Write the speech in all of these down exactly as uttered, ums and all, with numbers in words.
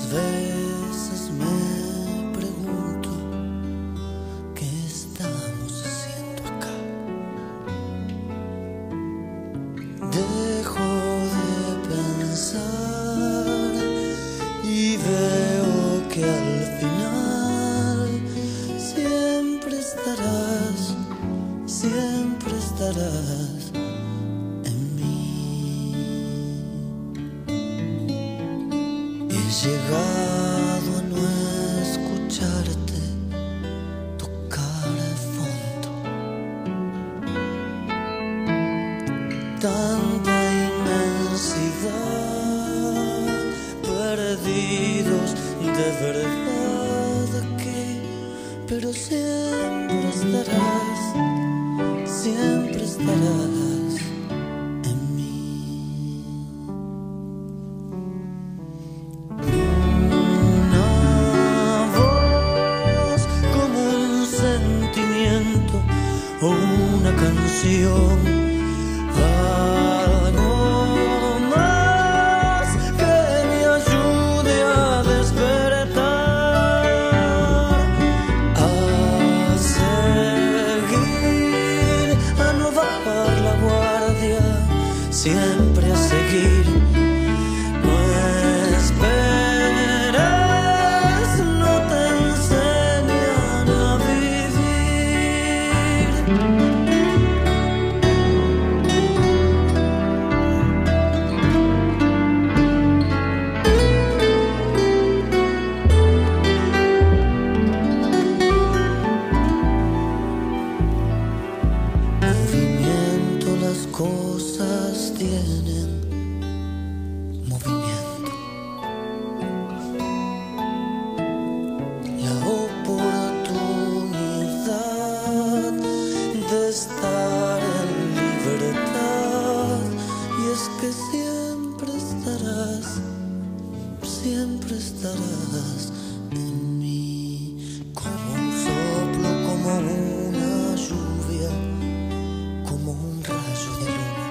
veces me pregunto qué estamos haciendo acá. Dejo de pensar y veo que al final siempre estarás, siempre estarás en mí. He llegado a no escucharte tocar el fondo. Tanta inmensidad, perdidos de verdad aquí, pero siempre estarás, siempre estarás en mí. Una voz como un sentimiento o una canción. Algo más que me ayude a despertar, a seguir, a no bajar la guardia, siempre a seguir. No esperes, no te enseñan a vivir. Las cosas tienen movimiento. La oportunidad de estar en libertad, y es que siempre estarás, siempre estarás en mí, como un soplo, como una lluvia, como un rayo de luna.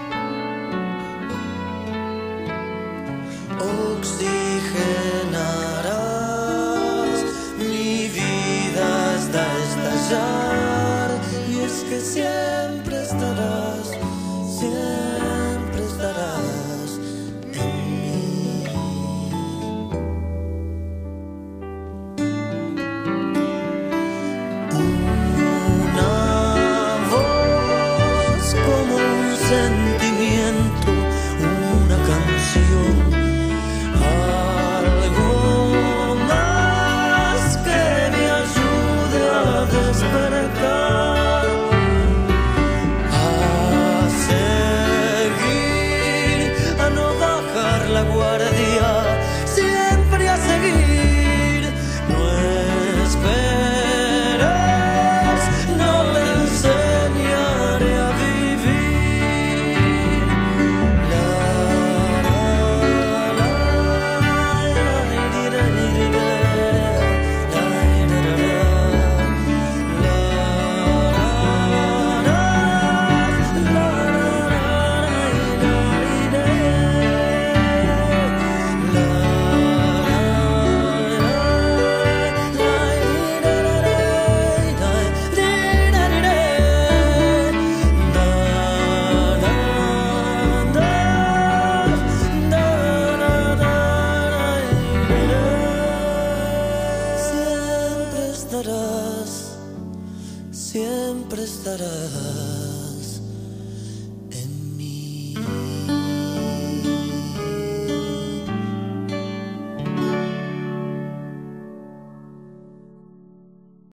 Oxigenarás mi vida hasta estallar, y es que siempre estarás, siempre estarás en mí. Una voz como un sentimiento, una canción, algo más que me ayude a despertar, a seguir, a no bajar la guardia, siempre a seguir. No esperes, no te enseñaré a vivir. La, la, la, la, di, da, di, di, da, da, di, da, da, da. La, la, la, la, la, di, da, di, da. Siempre estarás, siempre estarás.